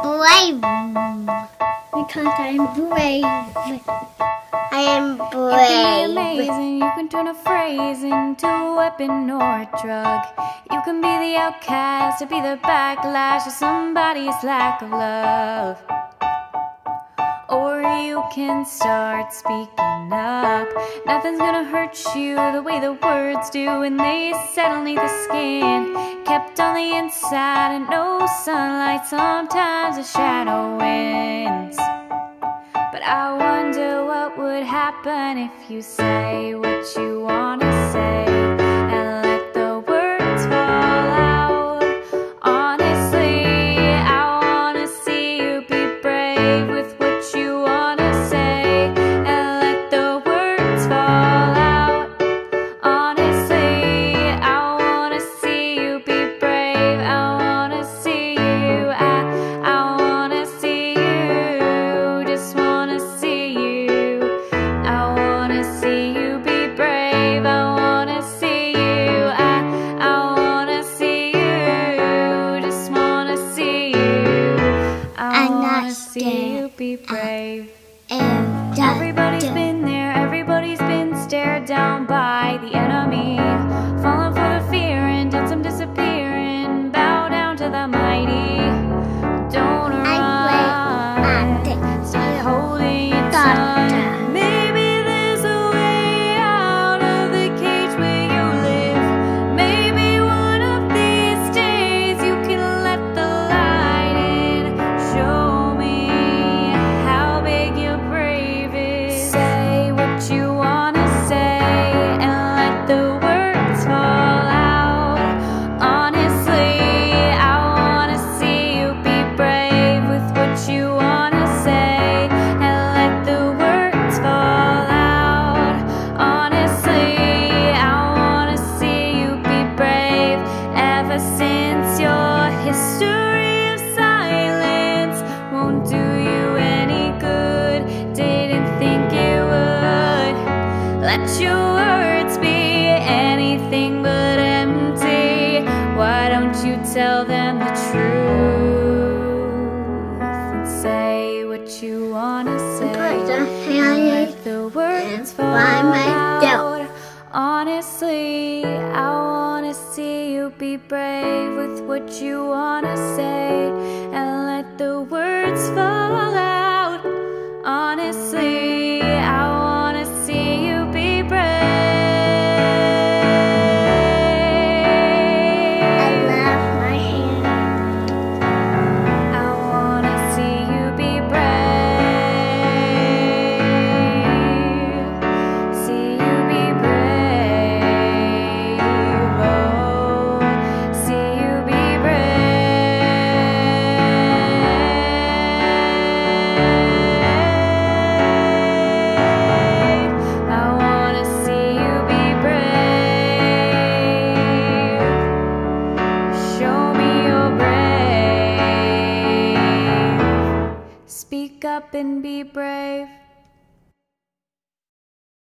brave. Because I'm brave. I am You can brave. be amazing, you can turn a phrase into a weapon or a drug. You can be the outcast or be the backlash of somebody's lack of love. Or you can start speaking up. Nothing's gonna hurt you the way the words do when they settle neath the skin. Kept on the inside and no sunlight, sometimes a shadow wins. But I wonder what would happen if you say what you wanna say and let the words fall out. Honestly, I wanna see you be brave with what you wanna say and let the words fall out. Honestly, I wanna see you be brave. I wanna see you. I wanna see you. Just wanna see you. I wanna see you be brave. I wanna see you. I wanna see you. Just wanna see you. I wanna see you be brave. Everybody's been there, everybody's been stared down by the enemy, falling for the fear and done some disappearing. Bow down to the mighty. Don't run. Start holding your tongue. Maybe there's a way out of the cage where you live. Maybe one of these days you can let the light in. Show me how big your brave is. Say what you wanna say and let the words fall out. Honestly, I wanna see you be brave with what you wanna say and let the words fall out. Honestly, I wanna see you be brave. Ever since your history of silence won't do you any good, didn't think it would. Let your words be anything but empty. Why don't you tell them the truth and say what you wanna say and let the words fall out. Honestly, I wanna see you be brave with what you wanna say and let the words fall out. Honestly, I wanna see you be brave. I love my hair. I wanna see you be brave. See you be brave. Oh, see you be brave. I wanna see you be brave. Show me you're brave. Speak up and be brave.